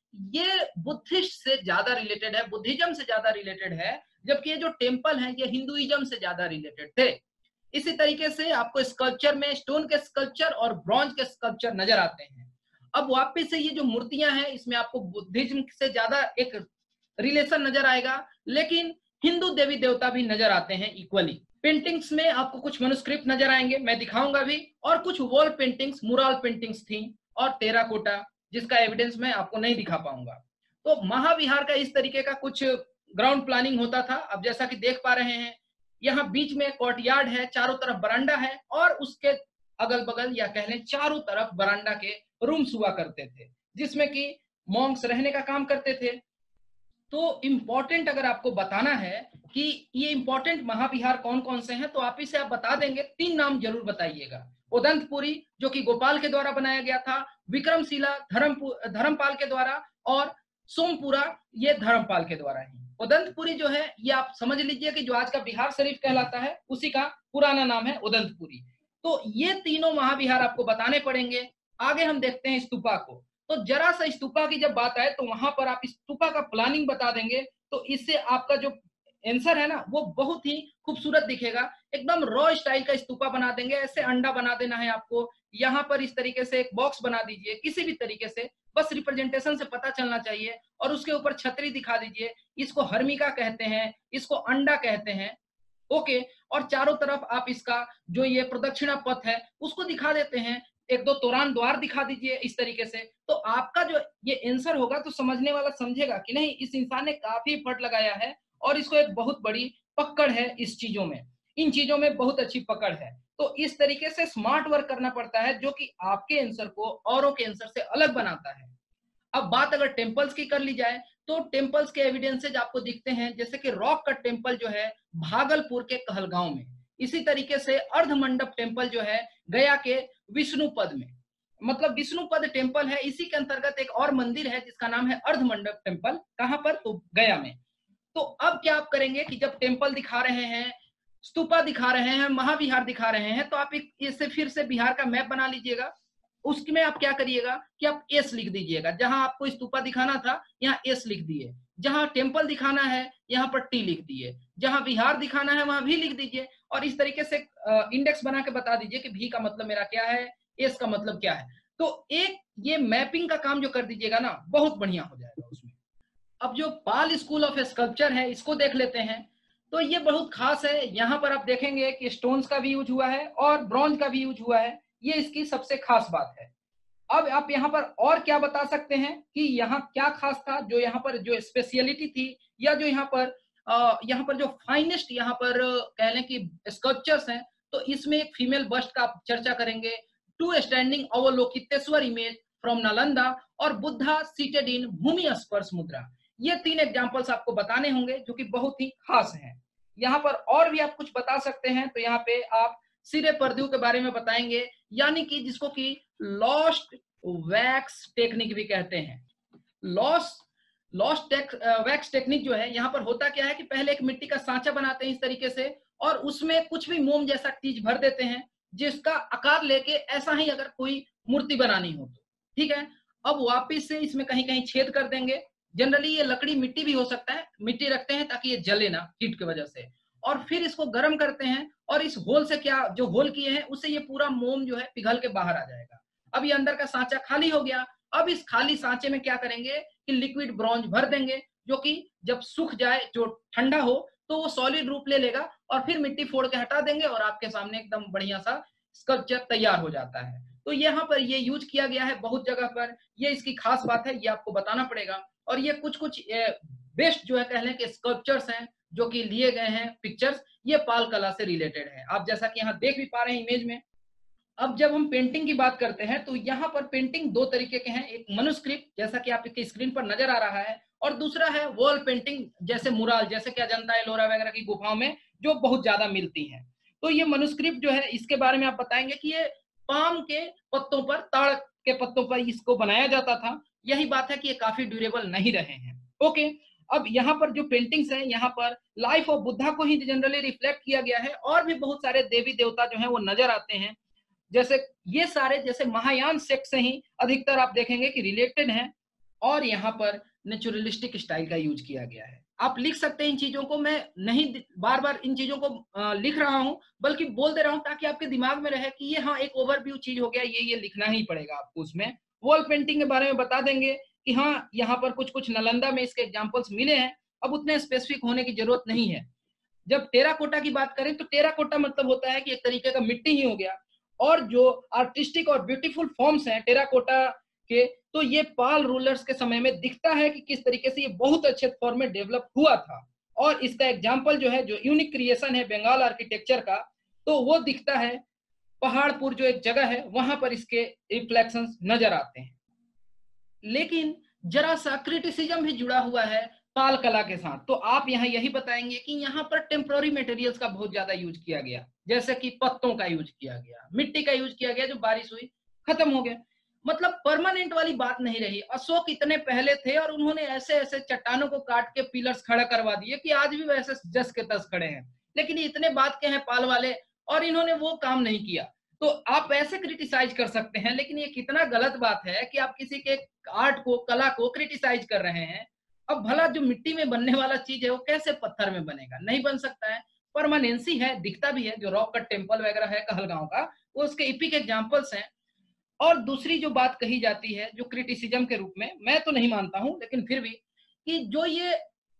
ये बुद्धिस्ट से ज्यादा रिलेटेड है, बुद्धिज्म से ज्यादा रिलेटेड है, जबकि ये जो टेम्पल है ये हिंदुइज्म से ज्यादा रिलेटेड थे। इसी तरीके से आपको स्कल्पचर में स्टोन के स्कल्पचर और ब्रॉन्ज के स्कल्पचर नजर आते हैं। अब वापस से ये जो मूर्तियां हैं इसमें आपको बुद्धिज्म से ज्यादा एक रिलेशन नजर आएगा, लेकिन हिंदू देवी देवता भी नजर आते हैं इक्वली। पेंटिंग्स में आपको कुछ मनुस्क्रिप्ट नजर आएंगे, मैं दिखाऊंगा भी, और कुछ वॉल पेंटिंग्स, मुराल पेंटिंग्स थी, और टेराकोटा, जिसका एविडेंस मैं आपको नहीं दिखा पाऊंगा। तो महाविहार का इस तरीके का कुछ ग्राउंड प्लानिंग होता था। अब जैसा कि देख पा रहे हैं, यहाँ बीच में कोर्टयार्ड है, चारों तरफ बरांडा है, और उसके अगल बगल या कह लें चारों तरफ बरांडा के रूम्स हुआ करते थे, जिसमें कि मॉन्क्स रहने का काम करते थे। तो इंपॉर्टेंट अगर आपको बताना है कि ये इंपॉर्टेंट महाविहार कौन कौन से हैं, तो आप इसे आप बता देंगे, तीन नाम जरूर बताइएगा। उदंतपुरी जो कि गोपाल के द्वारा बनाया गया था, विक्रमशिला धर्म धर्मपाल के द्वारा, और सोमपुरा ये धर्मपाल के द्वारा ही। उदंतपुरी जो है ये आप समझ लीजिए कि जो आज का बिहार शरीफ कहलाता है उसी का पुराना नाम है उदंतपुरी। तो ये तीनों महाविहार आपको बताने पड़ेंगे। आगे हम देखते हैं स्तूपा को। तो जरा सा स्तूपा की जब बात आए तो वहां पर आप स्तूपा का प्लानिंग बता देंगे, तो इससे आपका जो आंसर है ना वो बहुत ही खूबसूरत दिखेगा। एकदम रॉ स्टाइल का स्तूपा बना देंगे, ऐसे अंडा बना देना है आपको। यहाँ पर इस तरीके से एक बॉक्स बना दीजिए, किसी भी तरीके से, बस रिप्रेजेंटेशन से पता चलना चाहिए, और उसके ऊपर छतरी दिखा दीजिए। इसको हर्मिका कहते हैं, इसको अंडा कहते हैं, ओके। और चारों तरफ आप इसका जो ये प्रदक्षिणा पथ है उसको दिखा देते हैं, एक दो तोरण द्वार दिखा दीजिए इस तरीके से। तो आपका जो ये आंसर होगा तो समझने वाला समझेगा कि नहीं, इस इंसान ने काफी एफर्ट लगाया है और इसको एक बहुत बड़ी पकड़ है इस चीजों में, इन चीजों में बहुत अच्छी पकड़ है। तो इस तरीके से स्मार्ट वर्क करना पड़ता है, जो कि आपके आंसर को औरों के आंसर से अलग बनाता है। अब बात अगर टेम्पल्स की कर ली जाए तो टेम्पल्स के एविडेंसेज आपको दिखते हैं, जैसे कि रॉक कट टेम्पल जो है भागलपुर के कहलगांव में। इसी तरीके से अर्धमंडप टेम्पल जो है गया के विष्णुपद में, मतलब विष्णुपद टेम्पल है, इसी के अंतर्गत एक और मंदिर है जिसका नाम है अर्धमंडप टेम्पल। कहां पर? तो गया में। तो अब क्या आप करेंगे कि जब टेम्पल दिखा रहे हैं, स्तूपा दिखा रहे हैं, महाविहार दिखा रहे हैं, तो आप एक इससे फिर से बिहार का मैप बना लीजिएगा। उसमें आप क्या करिएगा कि आप एस लिख दीजिएगा, जहां आपको स्तूपा दिखाना था यहाँ एस लिख दिए, जहां टेम्पल दिखाना है यहाँ पर टी लिख दिए, जहां विहार दिखाना है वहां भी लिख दीजिए, और इस तरीके से इंडेक्स बना के बता दीजिए कि भी का मतलब मेरा क्या है, एस का मतलब क्या है। तो एक ये मैपिंग का काम जो कर दीजिएगा ना, बहुत बढ़िया हो जाएगा उसमें। अब जो पाल स्कूल ऑफ स्कल्पचर है इसको देख लेते हैं। तो ये बहुत खास है, यहाँ पर आप देखेंगे कि स्टोन्स का भी यूज हुआ है और ब्रॉन्ज का भी यूज हुआ है, ये इसकी सबसे खास बात है। अब आप यहाँ पर और क्या बता सकते हैं कि यहाँ क्या खास था, जो यहाँ पर जो स्पेशलिटी थी, या जो यहाँ पर आ, यहाँ पर जो फाइनेस्ट यहाँ पर कह लें कि स्कल्पचर्स हैं, तो इसमें एक फीमेल बस्ट का आप चर्चा करेंगे, two standing Avalokiteshvara image from Nalanda, और बुद्धा सीटेड इन भूमि स्पर्श मुद्रा। ये तीन एग्जांपल्स आपको बताने होंगे जो कि बहुत ही खास हैं। यहाँ पर और भी आप कुछ बता सकते हैं, तो यहाँ पे आप सिरे पर्दू के बारे में बताएंगे, यानी कि जिसको कि लॉस्ट वैक्स टेक्निक भी कहते हैं। लॉस्ट लॉस्ट वैक्स टेक्निक जो है, यहाँ पर होता क्या है कि पहले एक मिट्टी का सांचा बनाते हैं इस तरीके से, और उसमें कुछ भी मोम जैसा चीज भर देते हैं, जिसका आकार लेके ऐसा ही अगर कोई मूर्ति बनानी हो तो, ठीक है। अब वापिस से इसमें कहीं कहीं छेद कर देंगे। जनरली ये लकड़ी मिट्टी भी हो सकता है, मिट्टी रखते हैं ताकि ये जले ना हीट की वजह से, और फिर इसको गर्म करते हैं, और इस होल से क्या जो होल किए हैं उससे ये पूरा मोम जो है पिघल के बाहर आ जाएगा। अब ये अंदर का सांचा खाली हो गया। अब इस खाली सांचे में क्या करेंगे कि लिक्विड ब्रॉन्ज भर देंगे, जो कि जब सूख जाए, जो ठंडा हो, तो वो सॉलिड रूप ले लेगा, और फिर मिट्टी फोड़ के हटा देंगे और आपके सामने एकदम बढ़िया सा स्कल्पचर तैयार हो जाता है। तो यहाँ पर ये यूज किया गया है बहुत जगह पर, ये इसकी खास बात है, ये आपको बताना पड़ेगा। और ये कुछ कुछ बेस्ट जो है कह लें कि स्कल्पचर्स हैं जो कि लिए गए हैं पिक्चर्स, ये पाल कला से रिलेटेड है, आप जैसा कि यहाँ देख भी पा रहे हैं इमेज में। अब जब हम पेंटिंग की बात करते हैं तो यहाँ पर पेंटिंग दो तरीके के हैं, एक मनुस्क्रिप्ट जैसा कि आपकी स्क्रीन पर नजर आ रहा है, और दूसरा है वॉल पेंटिंग, जैसे मुराल, जैसे कि अजंता एलोरा वगैरह की गुफाओं में जो बहुत ज्यादा मिलती हैं। तो ये मनुस्क्रिप्ट जो है इसके बारे में आप बताएंगे कि ये पाम के पत्तों पर, ताड़ के पत्तों पर इसको बनाया जाता था। यही बात है कि ये काफी ड्यूरेबल नहीं रहे हैं, ओके। अब यहाँ पर जो पेंटिंग्स हैं, यहाँ पर लाइफ ऑफ बुद्धा को ही जनरली रिफ्लेक्ट किया गया है, और भी बहुत सारे देवी देवता जो हैं वो नजर आते हैं। जैसे ये सारे जैसे महायान सेक्ट से ही अधिकतर आप देखेंगे कि रिलेटेड हैं। और यहाँ पर नेचुरलिस्टिक स्टाइल का यूज किया गया है। आप लिख सकते हैं इन चीजों को, मैं नहीं बार बार इन चीजों को लिख रहा हूं, बल्कि बोल दे रहा हूं ताकि आपके दिमाग में रहे कि ये हाँ एक ओवरव्यू चीज हो गया, ये ये लिखना ही पड़ेगा आपको। उसमें वॉल पेंटिंग के बारे में बता देंगे कि हाँ यहाँ पर कुछ कुछ नालंदा में इसके एग्जाम्पल्स मिले हैं, अब उतने स्पेसिफिक होने की जरूरत नहीं है। जब टेराकोटा की बात करें तो टेराकोटा मतलब होता है कि एक तरीके का मिट्टी ही हो गया, और जो आर्टिस्टिक और ब्यूटीफुल फॉर्म्स हैं टेराकोटा के, तो ये पाल रूलर्स के समय में दिखता है कि किस तरीके से ये बहुत अच्छे फॉर्म में डेवलप हुआ था। और इसका एग्जाम्पल जो है, जो यूनिक क्रिएशन है बंगाल आर्किटेक्चर का, तो वो दिखता है पहाड़पुर जो एक जगह है वहां पर इसके रिफ्लेक्शंस नजर आते हैं। लेकिन जरा सा क्रिटिसिज्म भी जुड़ा हुआ है पाल कला के साथ, तो आप यहाँ यही बताएंगे कि यहाँ पर टेम्पररी मटेरियल्स का बहुत ज्यादा यूज किया गया, जैसे कि पत्तों का यूज किया गया, मिट्टी का यूज किया गया, जो बारिश हुई खत्म हो गया, मतलब परमानेंट वाली बात नहीं रही। अशोक इतने पहले थे और उन्होंने ऐसे ऐसे चट्टानों को काट के पिलर्स खड़ा करवा दिए कि आज भी वैसे जस के तस खड़े हैं, लेकिन इतने बात के हैं पाल वाले और इन्होंने वो काम नहीं किया। तो आप ऐसे क्रिटिसाइज कर सकते हैं, लेकिन ये कितना गलत बात है कि आप किसी के आर्ट को, कला को क्रिटिसाइज कर रहे हैं। अब भला जो मिट्टी में बनने वाला चीज है वो कैसे पत्थर में बनेगा, नहीं बन सकता है, परमानेंसी है, दिखता भी है। जो रॉक कट टेम्पल वगैरह है कहलगांव का, वो उसके इपिक एग्जांपल्स हैं। और दूसरी जो बात कही जाती है जो क्रिटिसिज्म के रूप में, मैं तो नहीं मानता हूं लेकिन फिर भी, कि जो ये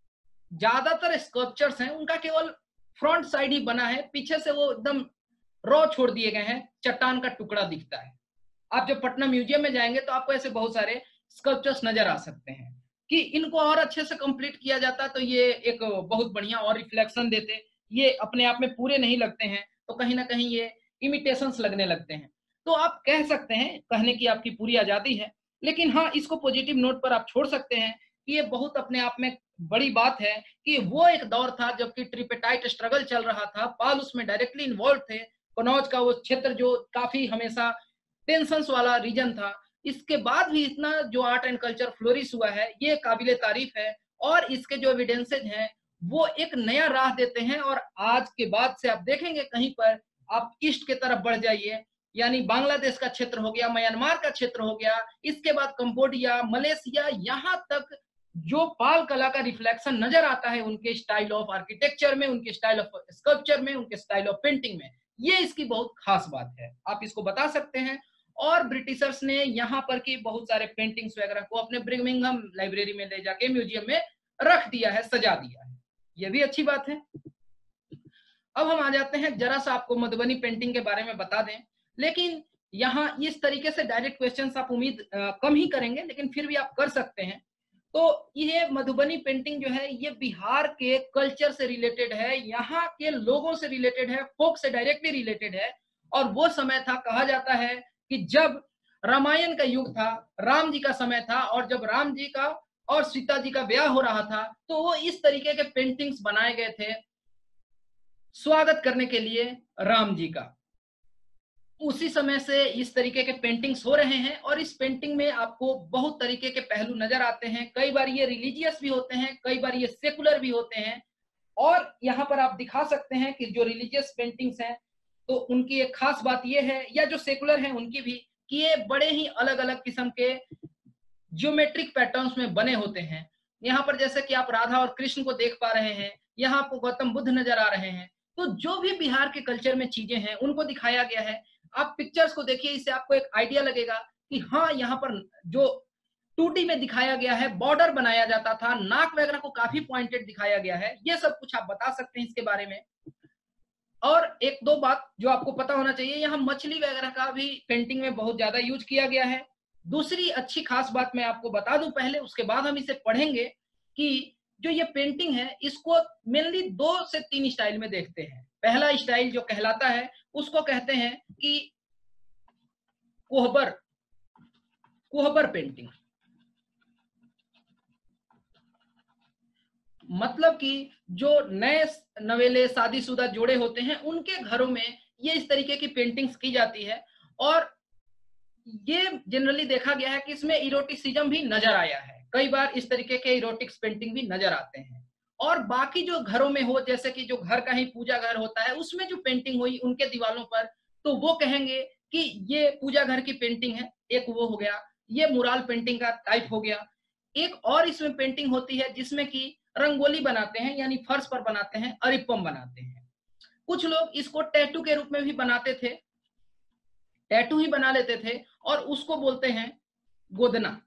ज्यादातर स्कल्पचर्स हैं उनका केवल फ्रंट साइड ही बना है, पीछे से वो एकदम रॉ छोड़ दिए गए हैं, चट्टान का टुकड़ा दिखता है। आप जब पटना म्यूजियम में जाएंगे तो आपको ऐसे बहुत सारे स्कल्पचर्स नजर आ सकते हैं कि इनको और अच्छे से कंप्लीट किया जाता तो ये एक बहुत बढ़िया और रिफ्लेक्शन देते। ये अपने आप में पूरे नहीं लगते हैं, तो कहीं ना कहीं ये इमिटेशंस लगने लगते हैं। तो आप कह सकते हैं, कहने की आपकी पूरी आजादी है, लेकिन हाँ इसको पॉजिटिव नोट पर आप छोड़ सकते हैं कि ये बहुत अपने आप में बड़ी बात है कि वो एक दौर था जबकि ट्रिपेटाइट स्ट्रगल चल रहा था, पाल उसमें डायरेक्टली इन्वॉल्व थे। कनौज का वो क्षेत्र जो काफी हमेशा टेंशन वाला रीजन था, इसके बाद भी इतना जो आर्ट एंड कल्चर फ्लोरिश हुआ है, ये काबिले तारीफ है। और इसके जो एविडेंसेज हैं वो एक नया राह देते हैं। और आज के बाद से आप देखेंगे कहीं पर आप ईस्ट के तरफ बढ़ जाइए, यानी बांग्लादेश का क्षेत्र हो गया, म्यांमार का क्षेत्र हो गया, इसके बाद कंबोडिया, मलेशिया, यहाँ तक जो पाल कला का रिफ्लेक्शन नजर आता है उनके स्टाइल ऑफ आर्किटेक्चर में, उनके स्टाइल ऑफ स्कल्पचर में, उनके स्टाइल ऑफ पेंटिंग में, ये इसकी बहुत खास बात है। आप इसको बता सकते हैं। और ब्रिटिशर्स ने यहाँ पर की बहुत सारे पेंटिंग्स वगैरह को अपने ब्रिमिंघम लाइब्रेरी में ले जाके म्यूजियम में रख दिया है, सजा दिया है, ये भी अच्छी बात है। अब हम आ जाते हैं, जरा सा आपको मधुबनी पेंटिंग के बारे में बता दें, लेकिन यहाँ इस तरीके से डायरेक्ट क्वेश्चंस आप उम्मीद कम ही करेंगे, लेकिन फिर भी आप कर सकते हैं। तो ये मधुबनी पेंटिंग जो है ये बिहार के कल्चर से रिलेटेड है, यहाँ के लोगों से रिलेटेड है, फोक से डायरेक्टली रिलेटेड है। और वो समय था, कहा जाता है कि जब रामायण का युग था, राम जी का समय था, और जब राम जी का और सीता जी का ब्याह हो रहा था, तो वो इस तरीके के पेंटिंग्स बनाए गए थे स्वागत करने के लिए राम जी का। उसी समय से इस तरीके के पेंटिंग्स हो रहे हैं, और इस पेंटिंग में आपको बहुत तरीके के पहलू नजर आते हैं। कई बार ये रिलीजियस भी होते हैं, कई बार ये सेकुलर भी होते हैं। और यहाँ पर आप दिखा सकते हैं कि जो रिलीजियस पेंटिंग्स हैं तो उनकी एक खास बात ये है, या जो सेकुलर हैं उनकी भी, कि ये बड़े ही अलग अलग किस्म के ज्योमेट्रिक पैटर्न्स में बने होते हैं। यहाँ पर जैसे कि आप राधा और कृष्ण को देख पा रहे हैं, यहाँ आपको गौतम बुद्ध नजर आ रहे हैं। तो जो भी बिहार के कल्चर में चीजें हैं उनको दिखाया गया है। आप पिक्चर्स को देखिए, इससे आपको एक आइडिया लगेगा कि हाँ यहाँ पर जो टू डी में दिखाया गया है, बॉर्डर बनाया जाता था, नाक वगैरह को काफी पॉइंटेड दिखाया गया है, ये सब कुछ आप बता सकते हैं इसके बारे में। और एक दो बात जो आपको पता होना चाहिए, यहाँ मछली वगैरह का भी पेंटिंग में बहुत ज्यादा यूज किया गया है। दूसरी अच्छी खास बात मैं आपको बता दूं पहले, उसके बाद हम इसे पढ़ेंगे, कि जो ये पेंटिंग है इसको मेनली दो से तीन स्टाइल में देखते हैं। पहला स्टाइल जो कहलाता है उसको कहते हैं कि कोहबर कोहबर पेंटिंग, मतलब कि जो नए नवेले शादीशुदा जोड़े होते हैं उनके घरों में ये इस तरीके की पेंटिंग्स की जाती है। और ये जनरली देखा गया है कि इसमें इरोटिसिज्म भी नजर आया है, कई बार इस तरीके के इरोटिक्स पेंटिंग भी नजर आते हैं। और बाकी जो घरों में हो, जैसे कि जो घर का ही पूजा घर होता है उसमें जो पेंटिंग हुई उनके दीवारों पर, तो वो कहेंगे कि ये पूजा घर की पेंटिंग है, एक वो हो गया, ये मुराल पेंटिंग का टाइप हो गया। एक और इसमें पेंटिंग होती है जिसमें कि रंगोली बनाते हैं, यानी फर्श पर बनाते हैं, अरिपम बनाते हैं। कुछ लोग इसको टैटू के रूप में भी बनाते थे, टैटू ही बना लेते थे और उसको बोलते हैं गोदना।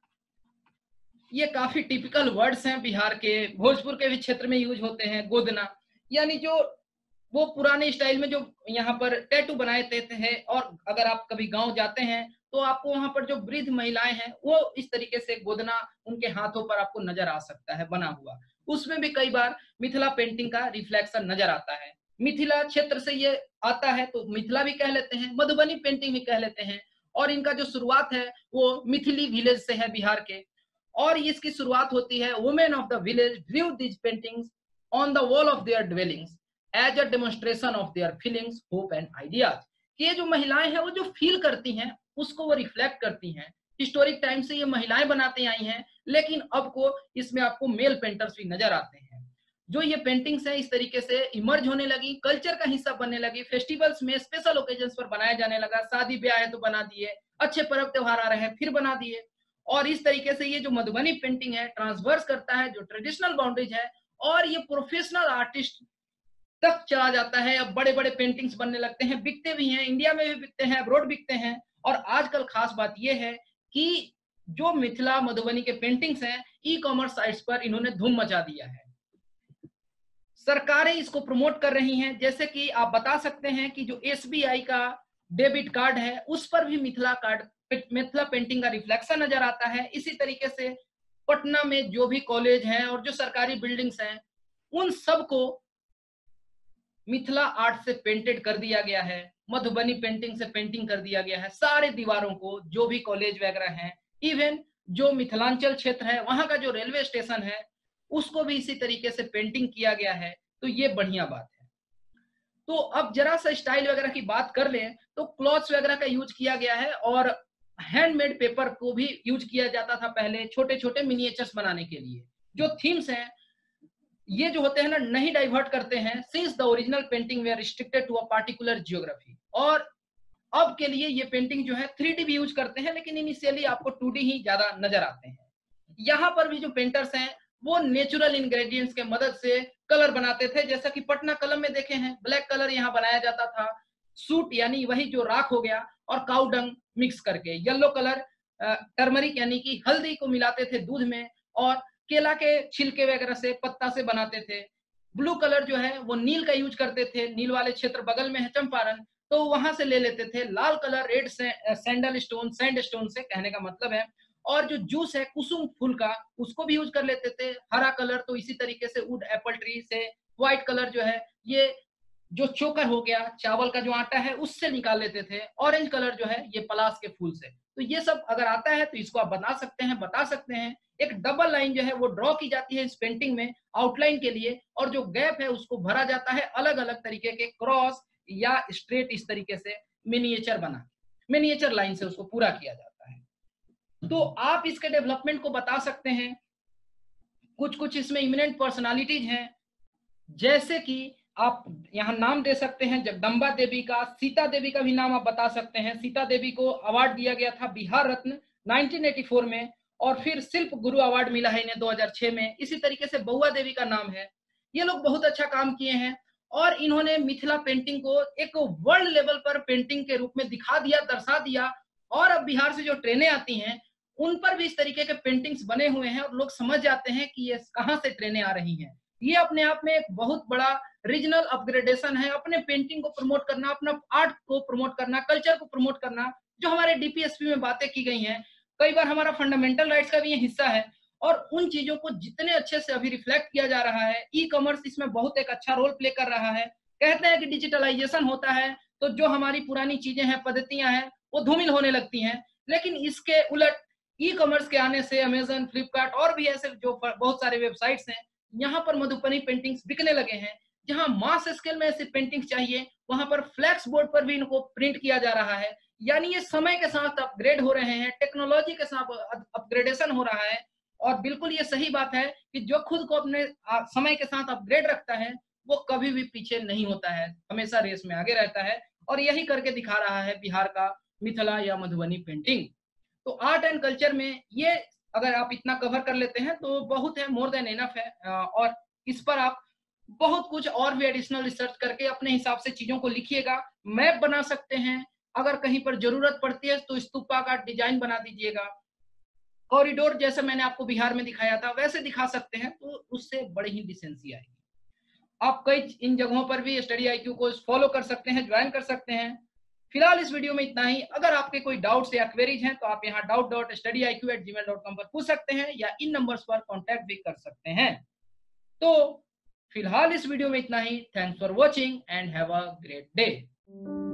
ये काफी टिपिकल वर्ड्स हैं बिहार के, भोजपुर के भी क्षेत्र में यूज होते हैं गोदना, यानी जो वो पुराने स्टाइल में जो यहाँ पर टैटू बनाए देते हैं। और अगर आप कभी गांव जाते हैं तो आपको वहां पर जो वृद्ध महिलाएं हैं वो इस तरीके से गोदना उनके हाथों पर आपको नजर आ सकता है बना हुआ। उसमें भी कई बार मिथिला पेंटिंग का रिफ्लेक्शन नजर आता है। मिथिला क्षेत्र से ये आता है तो मिथिला भी कह लेते हैं, मधुबनी पेंटिंग भी कह लेते हैं। और इनका जो शुरुआत है वो मिथिली विलेज से है, बिहार के। और इसकी शुरुआत होती है, women of the village drew these paintings on the wall of their dwellings as a demonstration of their feelings, hope and ideas. कि ये जो महिलाएं हैं वो जो फील करती हैं उसको वो रिफ्लेक्ट करती हैं। हिस्टोरिक टाइम से ये महिलाएं बनाते आई हैं, लेकिन अब को इसमें आपको मेल पेंटर्स भी नजर आते हैं। जो ये पेंटिंग्स है इस तरीके से इमर्ज होने लगी, कल्चर का हिस्सा बनने लगी, फेस्टिवल्स में स्पेशल ओकेजन्स पर बनाया जाने लगा। शादी ब्याह है तो बना दिए, अच्छे पर्व त्योहार आ रहे हैं फिर बना दिए। और इस तरीके से ये जो मधुबनी पेंटिंग है ट्रांसवर्स करता है जो ट्रेडिशनल बाउंड्रीज है, और ये प्रोफेशनल आर्टिस्ट तक चला जाता है। अब बड़े बड़े पेंटिंग्स बनने लगते हैं, बिकते भी हैं, इंडिया में भी बिकते हैं, अब्रॉड बिकते हैं। और आजकल खास बात यह है कि जो मिथिला मधुबनी के पेंटिंग्स हैं ई कॉमर्स साइट्स पर इन्होंने धूम मचा दिया है। सरकारें इसको प्रमोट कर रही हैं, जैसे कि आप बता सकते हैं कि जो एस बी आई का डेबिट कार्ड है उस पर भी मिथिला कार्ड मिथिला पेंटिंग का रिफ्लेक्शन नजर आता है। इसी तरीके से पटना में जो भी कॉलेज हैं और जो सरकारी बिल्डिंग्स हैं उन सबको मिथिला आर्ट से पेंटेड कर दिया गया है, मधुबनी पेंटिंग से पेंटिंग कर दिया गया है। सारे दीवारों को जो भी कॉलेज वगैरह हैं, इवन जो मिथिलांचल क्षेत्र है वहां का जो रेलवे स्टेशन है उसको भी इसी तरीके से पेंटिंग किया गया है। तो ये बढ़िया बात है। तो अब जरा सा स्टाइल वगैरह की बात कर लें तो क्लॉथ्स वगैरह का यूज किया गया है और हैंडमेड पेपर को भी यूज किया जाता था पहले, छोटे छोटे मिनिएचर्स बनाने के लिए। जो थीम्स हैं ये जो होते हैं ना नहीं डाइवर्ट करते हैं, since the original painting were restricted to a particular geography. और अब के लिए ये पेंटिंग जो है थ्री डी भी यूज करते हैं, लेकिन इनिशियली आपको टू डी ही ज्यादा नजर आते हैं। यहाँ पर भी जो पेंटर्स हैं वो नेचुरल इंग्रेडिएंट्स के मदद से कलर बनाते थे, जैसा कि पटना कलम में देखे हैं ब्लैक कलर यहाँ बनाया जाता था। सूट यानी वही जो राख हो गया और काउडंग मिक्स करके, येलो कलर टर्मरिक यानी कि हल्दी को मिलाते थे दूध में और केला के छिलके वगैरह से पत्ता से बनाते थे। ब्लू कलर जो है वो नील का यूज करते थे, नील वाले क्षेत्र बगल में है चंपारण तो वहां से ले लेते थे। लाल कलर रेड से, सैंडल स्टोन सैंड स्टोन से कहने का मतलब है। और जो जूस है कुसुम फूल का उसको भी यूज कर लेते थे। हरा कलर तो इसी तरीके से वुड एप्पल ट्री से, व्हाइट कलर जो है ये जो चोकर हो गया चावल का जो आटा है उससे निकाल लेते थे। ऑरेंज कलर जो है ये पलाश के फूल से। तो ये सब अगर आता है तो इसको आप बना सकते हैं बता सकते हैं। एक डबल लाइन जो है वो ड्रॉ की जाती है इस पेंटिंग में आउटलाइन के लिए, और जो गैप है उसको भरा जाता है अलग अलग तरीके के क्रॉस या स्ट्रेट इस तरीके से मिनिएचर बना मिनिएचर लाइन से उसको पूरा किया जाता है। तो आप इसके डेवलपमेंट को बता सकते हैं। कुछ कुछ इसमें इमिनेंट पर्सनालिटीज हैं, जैसे कि आप यहाँ नाम दे सकते हैं जगदम्बा देवी का, सीता देवी का भी नाम आप बता सकते हैं। सीता देवी को अवार्ड दिया गया था Bihar Ratna nineteen eighty four में, और फिर शिल्प गुरु अवार्ड मिला है इन्हें दो हज़ार छह में। इसी तरीके से बउआ देवी का नाम है। ये लोग बहुत अच्छा काम किए हैं और इन्होंने मिथिला पेंटिंग को एक वर्ल्ड लेवल पर पेंटिंग के रूप में दिखा दिया, दर्शा दिया। और अब बिहार से जो ट्रेनें आती हैं उन पर भी इस तरीके के पेंटिंग्स बने हुए हैं और लोग समझ जाते हैं कि ये कहाँ से ट्रेनें आ रही हैं। ये अपने आप में एक बहुत बड़ा रीजनल अपग्रेडेशन है, अपने पेंटिंग को प्रमोट करना, अपना आर्ट को प्रमोट करना, कल्चर को प्रमोट करना। जो हमारे डीपीएसपी में बातें की गई हैं, कई बार हमारा फंडामेंटल राइट्स का भी ये हिस्सा है, और उन चीजों को जितने अच्छे से अभी रिफ्लेक्ट किया जा रहा है, ई कॉमर्स इसमें बहुत एक अच्छा रोल प्ले कर रहा है। कहते हैं कि डिजिटलाइजेशन होता है तो जो हमारी पुरानी चीजें हैं, पद्धतियां हैं, वो धूमिल होने लगती हैं, लेकिन इसके उलट ई कॉमर्स के आने से अमेजन, फ्लिपकार्ट और भी ऐसे जो बहुत सारे वेबसाइट्स हैं, यहाँ पर मधुबनी पेंटिंग्स बिकने लगे हैं। जहां मास स्केल में ऐसी पेंटिंग्स चाहिए वहां पर फ्लैक्स बोर्ड पर भी इनको प्रिंट किया जा रहा है। यानी ये समय के साथ अपग्रेड हो रहे हैं, टेक्नोलॉजी के साथ अपग्रेडेशन हो रहा है। और बिल्कुल ये सही बात है कि जो खुद को अपने समय के साथ अपग्रेड रखता है वो कभी भी पीछे नहीं होता है, हमेशा रेस में आगे रहता है। और यही करके दिखा रहा है बिहार का मिथिला या मधुबनी पेंटिंग। तो आर्ट एंड कल्चर में ये अगर आप इतना कवर कर लेते हैं तो बहुत है, मोर देन इनफ है। और इस पर आप बहुत कुछ और भी एडिशनल रिसर्च करके अपने हिसाब से चीजों को लिखिएगा, मैप बना सकते हैं। अगर कहीं पर जरूरत पड़ती है तो स्तूपा का डिजाइन बना दीजिएगा, कॉरिडोर जैसे मैंने आपको बिहार में दिखाया था वैसे दिखा सकते हैं, तो उससे बड़ी ही डिसेंसी आएगी। आप कई इन जगहों पर भी स्टडी आईक्यू को फॉलो कर सकते हैं, ज्वाइन कर सकते हैं। फिलहाल इस वीडियो में इतना ही। अगर आपके कोई डाउट्स या क्वेरीज हैं तो आप यहाँ doubt dot study I Q at Gmail dot com पर पूछ सकते हैं या इन नंबर्स पर कॉन्टैक्ट भी कर सकते हैं। तो फिलहाल इस वीडियो में इतना ही। Thanks for watching and have a great day.